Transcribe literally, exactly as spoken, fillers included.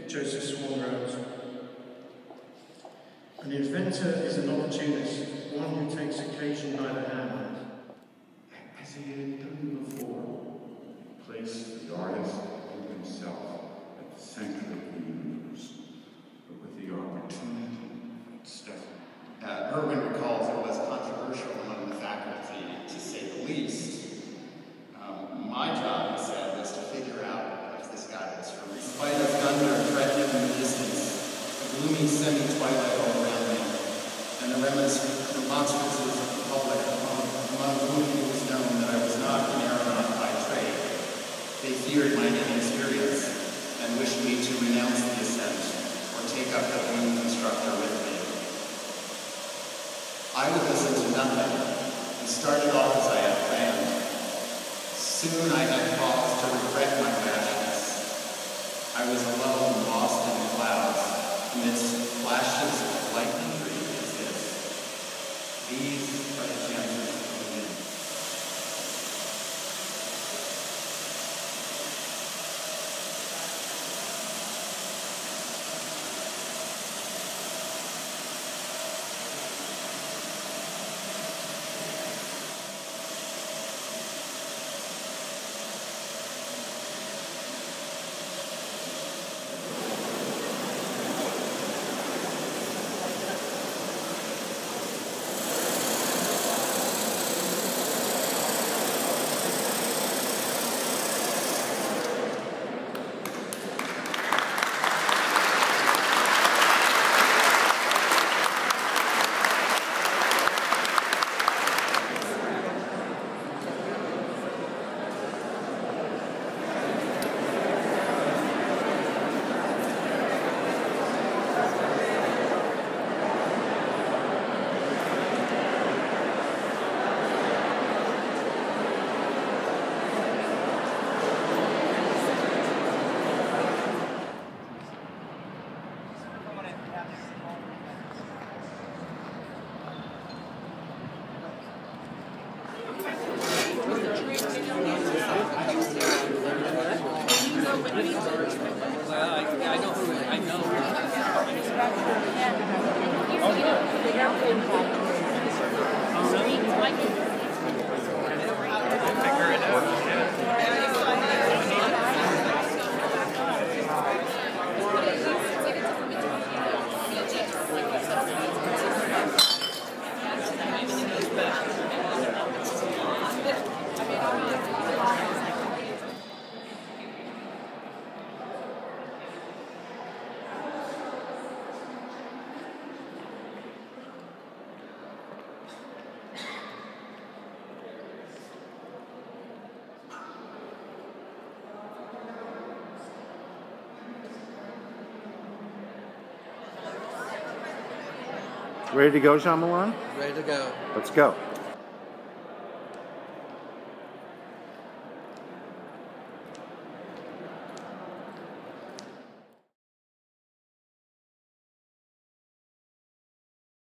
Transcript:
Joseph Swan Rose. An inventor is an opportunist, one who takes occasion by the hand. As he had done before, place the artist and himself at the center of the universe, but with the opportunity stuff. Uh, Irvine recalls it was controversial among the faculty, to say the least. Um, my job, he said, was to figure out if this guy was from. In spite of thunder threatening in the distance, a gloomy semi-twilight all around me, and the remonstrances of the public, among, among whom it was known that I was not an aeronaut by trade. They feared my inexperience and wished me to renounce the ascent or take up the wing constructor with me. I would listen to nothing and started off as I had planned. Soon I had cause to regret my rashness. I was alone, lost in the clouds, amidst flashes of lightning dream as this. These are the chances of living. Ready to go, Jean Milan? Ready to go. Let's go.